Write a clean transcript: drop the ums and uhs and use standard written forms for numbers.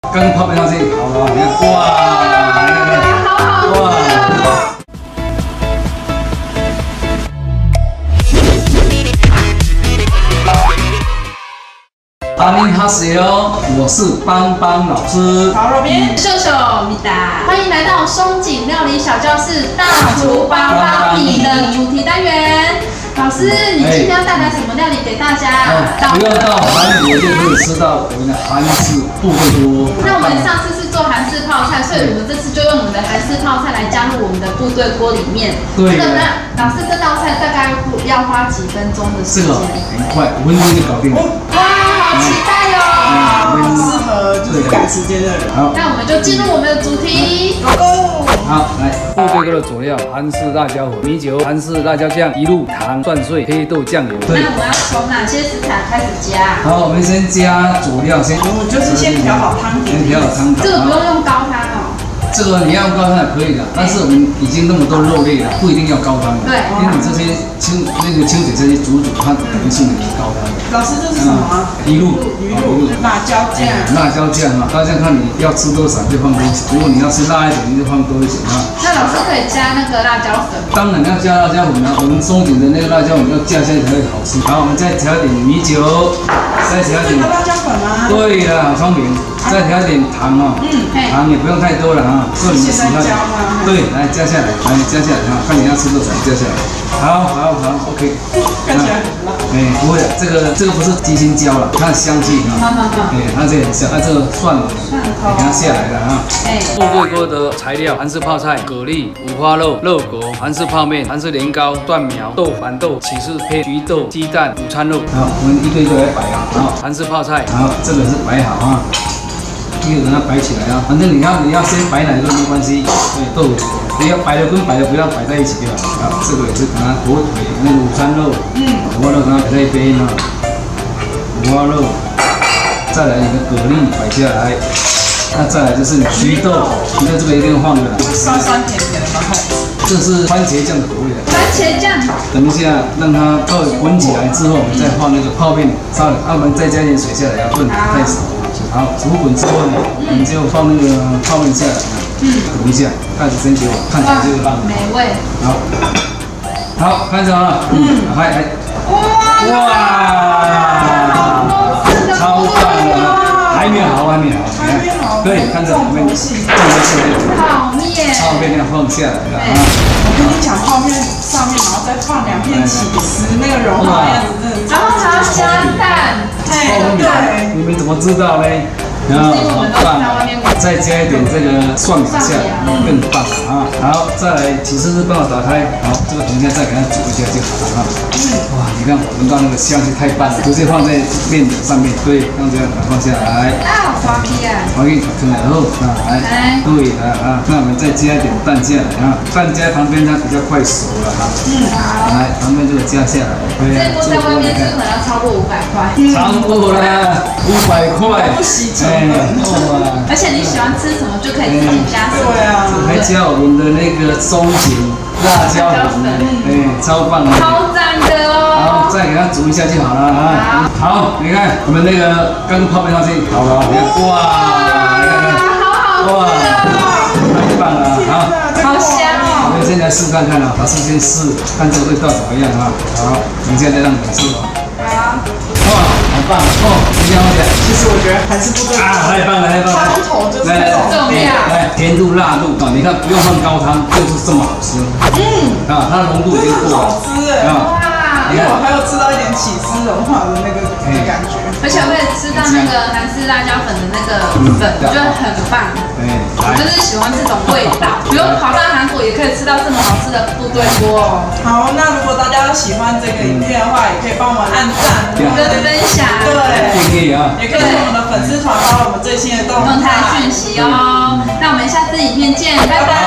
刚泡面上去，好了，你看，哇，你看， 好好吃哦。 阿明哈西哟，我是邦邦老师。 好，肉边秀秀米达，欢迎来到松井料理小教室大厨邦邦比的主题单元。老师，你今天要带来什么料理给大家？ 不要到韩国就可以吃到我们的韩式部队锅。 那我们上次是做韩式泡菜，所以我们这次就用我们的韩式泡菜来加入我们的部队锅里面。 对。 老师，这道菜大概要花几分钟的时间？ 这个很快，5分钟就搞定了。 哇，好期待哦！ 很适合就是赶时间的人。 好， 那我们就进入我们的主题。 Go！ 好，来，部队锅的佐料：韩式辣椒粉、米酒、韩式辣椒酱、一路糖、蒜碎、黑豆酱油。 那我们要从哪些食材开始加？ 好，我们先加佐料， 我们就是先调好汤底。 先调好汤底。 这个不用用高汤哦。 这个你要用高汤也可以的，但是我们已经那么多肉类了，不一定要高汤的。 对， 因为你这些清水这些煮，它等于是没有高汤的。 老师，这是什么啊？ 一路辣椒酱。 辣椒酱啊，辣椒看你要吃多少就放多少。如果你要吃辣一点，你就放多一点啊。 那老师可以加那个辣椒粉。 当然要加辣椒粉啊，我们松井的那个辣椒粉要加下去才会好吃。好，我们再调一点米酒，再调一点辣椒粉吗？ 对了，好聪明。再调一点糖哦，糖也不用太多了啊，做你们喜欢的。对，来加下来，来加下来啊，看你要吃多少加下来。好 ，OK。 看起来很辣。 哎，不会的，这个不是鸡心椒了，它的香气啊。哎，它这个很香，它这个蒜头给它下来了啊。哎，部队锅的材料：韩式泡菜、蛤蜊、五花肉、肉果、韩式泡面、韩式年糕、断苗、豆腐、板豆、起司配、橘豆、鸡蛋、午餐肉。好，我们一个一个来摆啊。好，韩式泡菜，好，这个是摆好啊。 一个给它摆起来啊，反正你要先摆哪个没关系，对，豆腐，你要摆的跟摆的不要摆在一起就好。好，这个也是给它火腿，那个午餐肉，五花肉给它摆在一边啊，五花肉，再来一个蛤蜊摆下来，那再来就是橘豆，橘豆这个一定要放的， 酸酸甜甜的，蛮好吃。 这是番茄酱的口味的。 番茄酱。等一下让它稍微滚起来之后，我们再放那个泡面，稍微，我们再加点水下来，要炖太少。 好，煮滚之后呢，我们就放那个泡面下来，煮一下，盖子先给我，看起来就是辣。 美味。 好，开始好了。来，哇，超棒的，还没好。对，看着我们泡面要放下来了啊。 我跟你讲，泡面上面然后再放2片起司，那个融化的样子真的。 然后还要加蛋。 对， 你们怎么知道呢？然后好棒，再加一点这个蒜苗下来，更棒啊！好，再来起司帮我打开，好，这个等一下再给它煮一下就好了啊！哇，你看我闻到那个香气太棒了，直接放在面的上面，对，这样子放下来。 啊，滑皮啊！ 滑皮可能然后来，对了啊，那我们再加一点蛋下来啊，蛋加旁边它比较快熟了哈。好，来旁边这个加下来，对啊， 这锅在外面是可能要超过500块。 超过了500块， 不惜成本。 而且你喜欢吃什么就可以自己加什么。 对啊， 还加我们的那个松井辣椒粉，超棒的， 超赞的哦。 好，再给它煮一下就好了啊。好，你看我们那个刚泡面上去，好了，你看，哇， 好好吃哦， 太棒了， 好香哦。 我们现在试看看啊，老师先试，看这个味道怎么样啊？好，等一下再让你们试哦。哇，好棒哦！你讲我讲， 其实我觉得还是不对啊， 太棒了， 汤头就是这种重要， 来甜度辣度啊，你看不用放高汤，就是这么好吃。它的浓度已经过了。 好吃哎！哇，因为我还有吃到一点起司融化的那个感觉， 而且我也吃到那个韩式辣椒粉的那个粉，我觉得很棒。我就是喜欢这种味道，不用跑到韩国也可以吃到这么好吃的部队锅哦。 好，那如果大家喜欢这个影片的话，也可以帮我们按赞、 跟分享， 对， 订阅啊， 也可以在我们的粉丝团发我们最新的动态讯息哦。那我们下次影片见，拜拜。